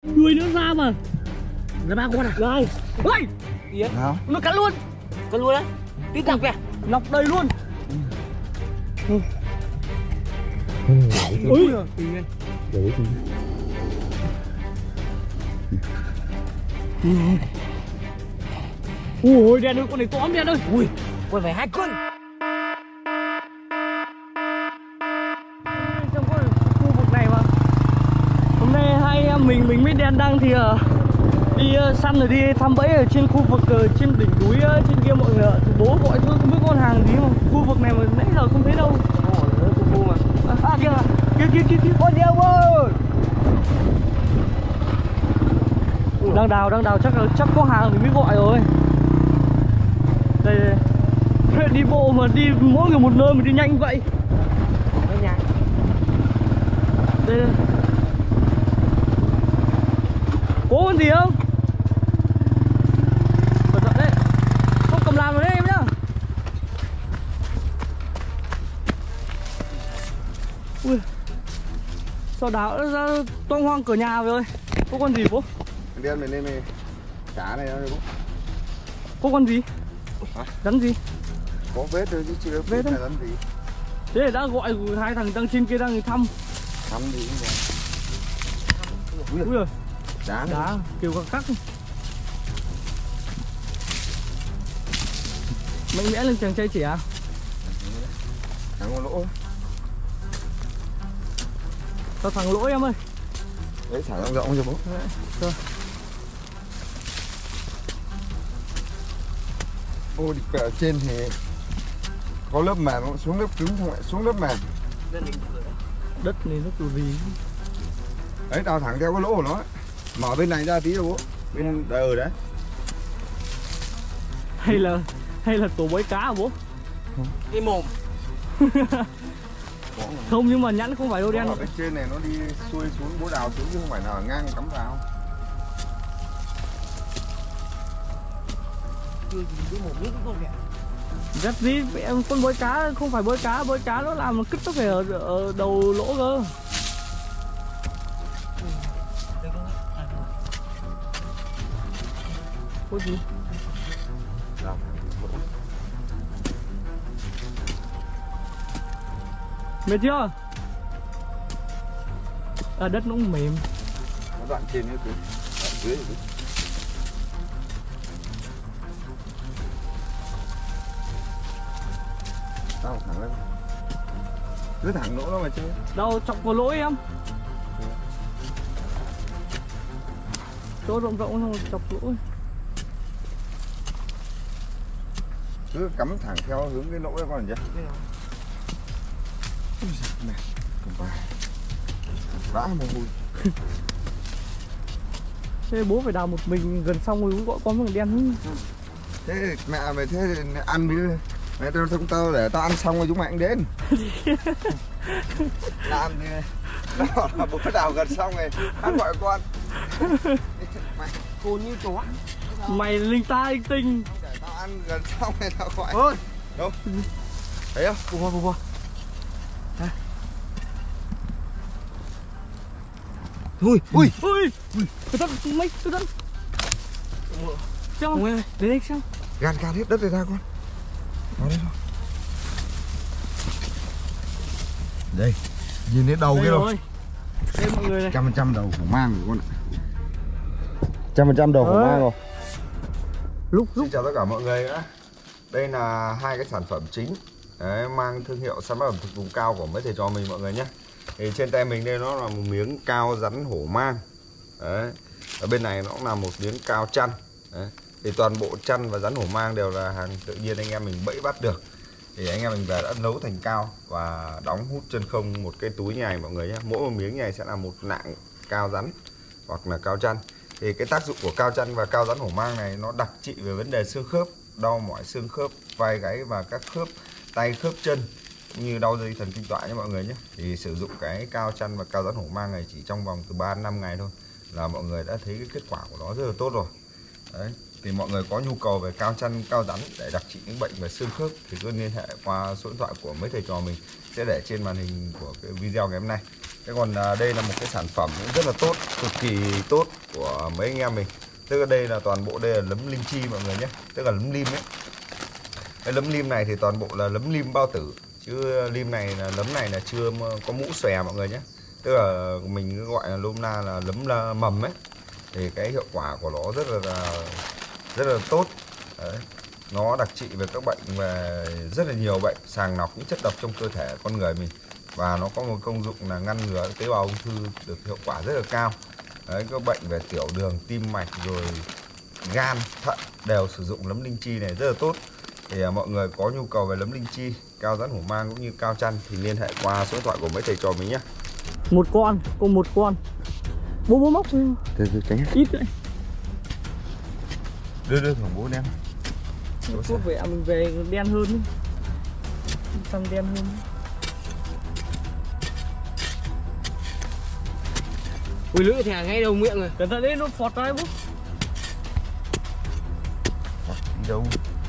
Đuôi nữa ra mà. Ra 3 con à? Này. Ôi. Gì vậy? Nào? Nó cắn luôn. Cắn luôn á? Tí nọc kìa. Nọc đầy luôn. Ui. Đấy thì Ui đen ơi, con này to lắm đen ơi. Ui, con phải 2 cân. Trong khu vực này mà hôm nay hai anh em mình mới đen đăng thì đi săn rồi đi thăm bẫy ở trên khu vực trên đỉnh núi trên kia mọi người ạ. Thì bố gọi tôi không biết con hàng gì mà khu vực này mà nãy giờ không thấy đâu. Khu mà. Kia con đi ông ơi. Đang đào chắc có hàng thì mới gọi rồi. Đây đi bộ mà đi mỗi người một nơi mà đi nhanh vậy. Đây. Có con gì không? Cẩn thận đấy. Không cầm làm vào đấy em nhá. Ui. Sao đào nó ra toang hoang cửa nhà rồi. Có con gì bố? Điên mình lên này. Cá này bố. Có con gì? Hả? Rắn gì? Có vết thôi chứ chưa vết là rắn gì. Thế đã gọi hai thằng đang trên kia đang thăm. Thăm gì cũng vậy. Ui giời. Đá kiểu cắt. Mạnh mẽ lên chàng trai trẻ. Thằng con lỗ. Tao thằng lỗi em ơi. Đấy thả rộng rộng cho bố. Rồi. Ô đi ở trên thì có lớp mềm không? Xuống lớp cứng xong lại xuống lớp mềm. Đất này nó kiểu gì? Đấy đào thẳng theo cái lỗ của nó. Mở bên này ra tí rồi bố. Bên đấy. Hay là tổ bới cá hả bố? Cái mồm. Không nhưng mà nhãn không phải đâu đen. Ở bên trên này nó đi xuôi xuống bố đào xuống chứ không phải là ngang cắm vào. Rất gì em con bới cá không phải bới cá nó làm cứt nó phải ở đầu lỗ cơ. Có gì? Mệt chưa? Đất nó cũng mềm. Nó đoạn trên nữa cứ đoạn dưới cứ. Đâu thẳng lên. Cứ thẳng lỗ nó mà chơi. Đâu chọc vào lỗ em. Chỗ rộng rộng xong chọc lỗ. Cứ cắm thẳng theo hướng cái lỗ ấy còn gì? Ui giời, mệt. Cầm vào. Vã mồ hôi. Thế bố phải đào một mình gần xong rồi gọi con mình đen. Thế mẹ mày thế ăn đi. Mẹ tao để tao ăn xong rồi chúng mày cũng đến. Làm đi. Đó là bố đào gần xong rồi ăn gọi con. Mày Cồn như chó. Mày linh ta linh tinh. để tao ăn gần xong rồi tao gọi. Ôi. Đâu? Thấy không? Bùa. Ui. Cẩn thận mấy cẩn thận. Xem. Đến đây xem. Gan hết đất này ra con. Vào đây thôi. Đây. Nhìn đến đầu kia rồi. Đây mọi người này. 100% đầu hổ mang rồi con ạ. 100% đầu hổ mang rồi. Xin chào tất cả mọi người nữa. Đây là hai cái sản phẩm chính. Đấy, mang thương hiệu sản phẩm thực vùng cao của mấy thầy trò mình mọi người nhé. Thì trên tay mình đây nó là một miếng cao rắn hổ mang. Đấy. Ở bên này nó cũng là một miếng cao chăn. Đấy. Thì toàn bộ chăn và rắn hổ mang đều là hàng tự nhiên anh em mình bẫy bắt được. Thì anh em mình về đã nấu thành cao và đóng hút chân không một cái túi như này mọi người nhé. Mỗi một miếng này sẽ là một nạng cao rắn hoặc là cao chăn. Thì cái tác dụng của cao chăn và cao rắn hổ mang này nó đặc trị về vấn đề xương khớp, đau mỏi xương khớp, vai gáy và các khớp tay khớp chân như đau dây thần kinh tọa nhé mọi người nhé. Thì sử dụng cái cao chăn và cao rắn hổ mang này chỉ trong vòng từ 3-5 ngày thôi là mọi người đã thấy cái kết quả của nó rất là tốt rồi. Đấy. Thì mọi người có nhu cầu về cao chăn, cao rắn để đặc trị những bệnh về xương khớp thì cứ liên hệ qua số điện thoại của mấy thầy trò mình sẽ để trên màn hình của cái video ngày hôm nay. Thế còn đây là một cái sản phẩm cũng rất là tốt, cực kỳ tốt của mấy anh em mình. Tức là đây là toàn bộ đây là nấm lim chi mọi người nhé, tức là nấm lim ấy. Cái nấm lim này thì toàn bộ là nấm lim bao tử, chứ lim này là nấm này là chưa có mũ xòe mọi người nhé. Tức là mình gọi là nôm na là nấm mầm ấy. Thì cái hiệu quả của nó rất là tốt. Đấy. Nó đặc trị về các bệnh về rất là nhiều bệnh, sàng lọc những chất độc trong cơ thể con người mình. Và nó có một công dụng là ngăn ngừa tế bào ung thư được hiệu quả rất là cao. Đấy, các bệnh về tiểu đường, tim mạch rồi gan, thận đều sử dụng nấm linh chi này rất là tốt. Thì mọi người có nhu cầu về nấm linh chi, cao rắn hổ mang cũng như cao chăn thì liên hệ qua số điện thoại của mấy thầy trò mình nhé. Một con, cùng một con. Bố móc thôi. Ít đấy. Đưa thằng bố đem. Chút về mình về đen hơn ấy. Xăng đen hơn. Ui lưỡi thẻ ngay đầu miệng rồi. Cẩn thận đấy, nó phọt ra đấy bố. Đi đâu?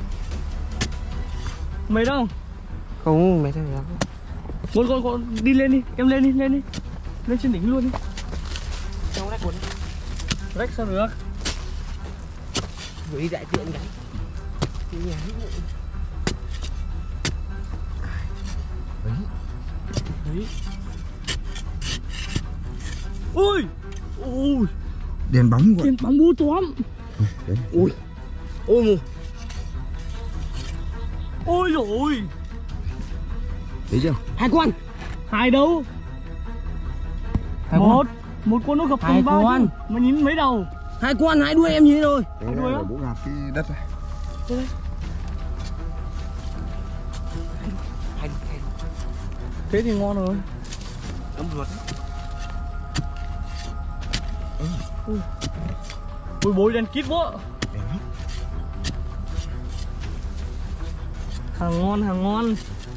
Mày đâu? Không, mày thấy lắm. Con đi lên đi, em lên đi. Lên trên đỉnh luôn đi. Trong rách cuốn. Rách sao được? Vừa đi đại tiện cái. Đi nhà hít bụi. Đấy. Ui. Đèn bóng quá. Đèn bóng bố tóm. Ui. Ôi mù. Ôi dồi ôi. Thấy chưa? Hai con. Hai đâu? Một con nó gặp hai ba con. Mà nhìn mấy đầu. Hai con, hai đuôi em nhìn rồi. Đấy là bố gạt cái đất này. Hai. Thế thì ngon rồi. Ấm ruột. Ui bối đèn kít quá. Hàng ngon.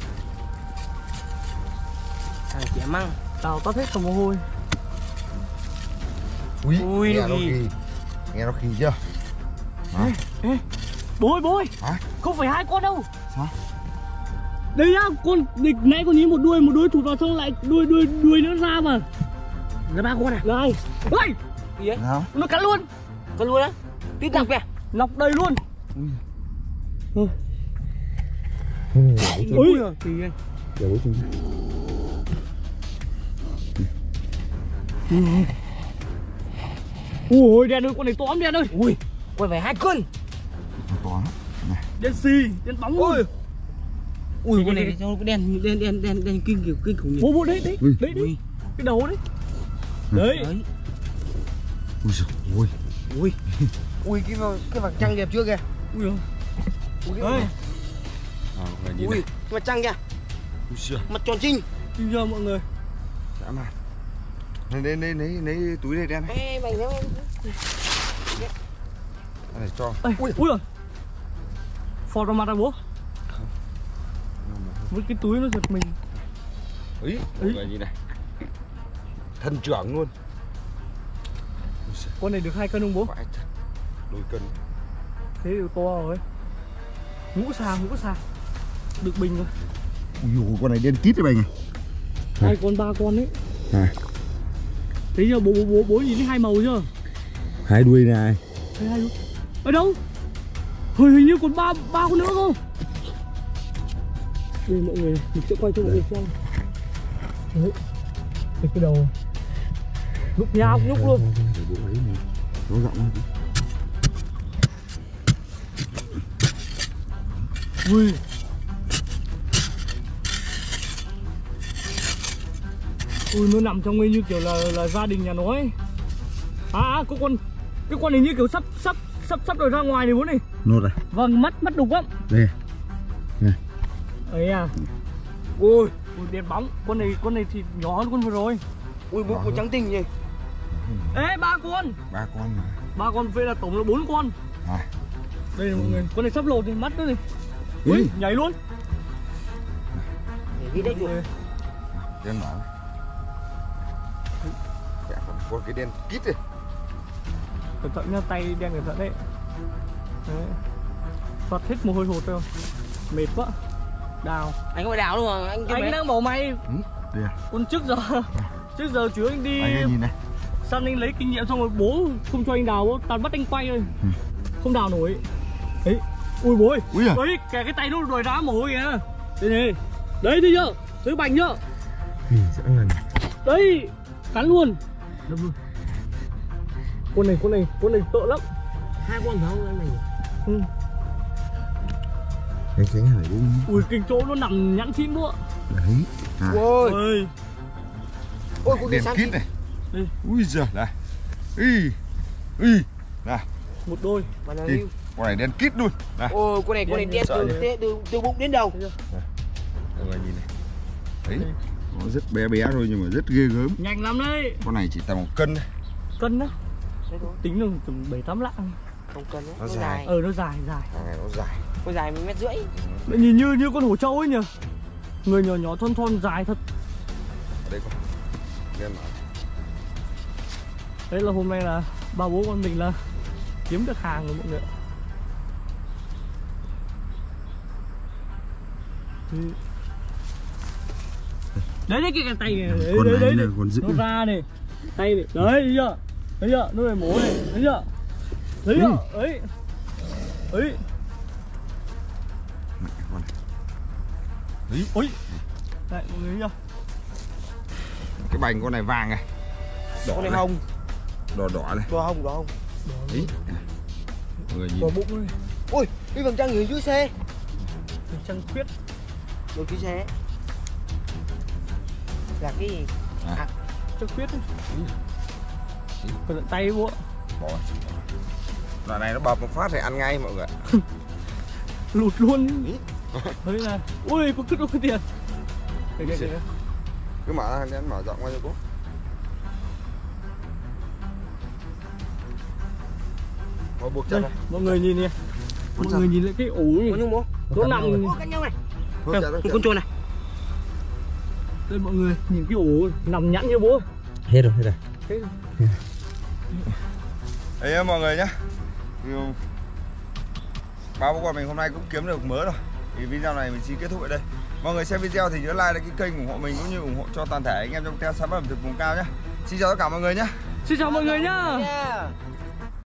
Thằng trẻ măng. Tao tắt hết cả mồ hôi. Ui nghe nó khì. Nghe nó khì chưa? Ê, bối. Hả? Không phải hai con đâu. Sao? Đây nhá, con nãy con nhìn một đuôi thụt vào xong lại đuôi nữa ra mà. Là ba con à? Này. Ui, Gì ấy? Nào? nó cắn luôn. Con luôn á? Tít nọc kìa. Nọc đầy luôn. Ui rồi. Thì anh. Để bố chung. Ui đèn ơi, con này tóm đèn ơi. Ui, con phải 2 cân. Nó to lắm. Này. Đèn xì, đèn bóng luôn. Ui con này cho cái đen kinh khủng. Bố đấy. Cái đầu đấy. Đấy. Ui giời ui. Ui cái mặt trăng đẹp chưa kìa. Ui ơi. Ui cái mặt trăng kìa. Ui giời. Mặt tròn trinh. Nhìn chưa mọi người. Dã man. Lấy túi này đen này. Ê mày nhớ em. Cái này cho. Ui rồi. Phọt vào mặt rồi bố. Với cái túi nó giật mình. Ý, mọi người nhìn này. Thân trưởng luôn. Con này được 2 cân không bố? Đôi cân. Thế thì to rồi. Ngũ xa. Được bình rồi. Ui dồi, con này đen kít đấy mày này. 2 con 3 con đấy. Thế giờ bố nhìn thấy 2 màu chưa? 2 đuôi này. Hai đuôi. Ở đâu? Hình như còn ba con nữa không? Đây mọi người, mình sẽ quay cho mọi người xem. Đấy. Cái đầu lúc nhao nhúc luôn. Nó rộng hơn. Ui. Ui nó nằm trong như kiểu là gia đình nhà nó ấy. Cái con này như kiểu sắp rồi ra ngoài này bố này. Nốt này. Vâng, mắt đục lắm. Đây. Này. Ấy à. Ui đèn bóng. Con này thì nhỏ hơn con vừa rồi. Ui bố của trắng tinh nhỉ. Ê 3 con. 3 con mà. 3 con, vậy là tổng là 4 con. Đây này mọi người, con này sắp lột thì mắt nữa này. Ui nhảy luôn. Để đi đây chuột. Đen bảo. Có cái đen kít này. Cẩn thận nha, tay đen cẩn thận đấy. Đấy. Toát hết mồ hôi hột rồi. Mệt quá. Đào. Anh có phải đào đâu mà anh Anh đang bảo mày. Đây à? Con trước giờ. Trước giờ chú anh đi Anh nhìn này. săn anh lấy kinh nghiệm xong rồi bố không cho anh đào, toàn bắt anh quay thôi. Không đào nổi. Đấy. Ui bố ơi. Ui à. Đấy, cái tay nó đòi đá mồ hôi kìa. Đây này. Đấy thấy chưa? Thấy bành chưa? Đấy, cắn luôn. Con này tợ lắm. 2 con phải không anh này? Ừ. Cái này cũng. Ui, kinh chỗ nó nằm nhẵn chín nữa. Đấy. Ôi. Ôi. Ôi con Đèn này kít này. Đây. Ui giời này. Ui. Này. Một đôi. Mà nó Đi. Con này đen kít luôn. Này. Ôi con này đen từ bụng đến đầu. Mọi người nhìn này. Đấy. Nó rất bé bé thôi nhưng mà rất ghê gớm. Nhanh lắm đấy. Con này chỉ tầm 1 cân thôi. Cân đó. Đấy thôi. Tính là tầm 7-8 lạng. Không cần đấy. Nó Nó dài. dài. Nó dài. Con này nó dài. Con dài 1,5 m. Nhìn như con hổ trâu ấy nhỉ. Người nhỏ thon dài thật. Ở đây có. Nghe mà. Đấy là hôm nay là ba bố con mình là kiếm được hàng rồi mọi người ạ. Đấy cái tay này. Đấy. Còn giữ. Nó ra này. Tay này. Đấy thấy chưa? Thấy chưa? Nó này mổ này. Thấy chưa? Thấy chưa? Ấy. Ấy. Đấy. Ôi. Đấy mọi người thấy chưa? Cái bành con này vàng này. Đỏ Con này này. hồng. Đỏ này. Đỏ hồng. Đấy. Mọi người nhìn. Có bụng này. Ôi, cái vầng trăng ở dưới xe. Trăng khuyết. Ở dưới xe. Là cái gì? Trăng khuyết ấy. Còn tay bố. Bỏ. Loại này nó bập một phát thì ăn ngay mọi người. Lụt luôn. Đấy là. Ui, có cứt đâu cái tiền. Kìa. Cứ mở ra mở rộng qua cho cô. Có buộc chân Đây, này. mọi người nhìn nè. Mọi người nhìn lại cái ổ này. Con nhung bố. Nó nằm. Ô, cắn nhau này. Con Con trồn này. Đây mọi người nhìn cái ổ nằm nhẵn như bố. Hết rồi. Đấy mọi người nhá. Ba bố con mình hôm nay cũng kiếm được mớ rồi. Thì video này mình xin kết thúc ở đây. Mọi người xem video thì nhớ like cái kênh ủng hộ mình cũng như ủng hộ cho toàn thể anh em trong theo sản phẩm thực vùng cao nhé. Xin chào tất cả mọi người nhé. Xin chào mọi người nhá. Yeah.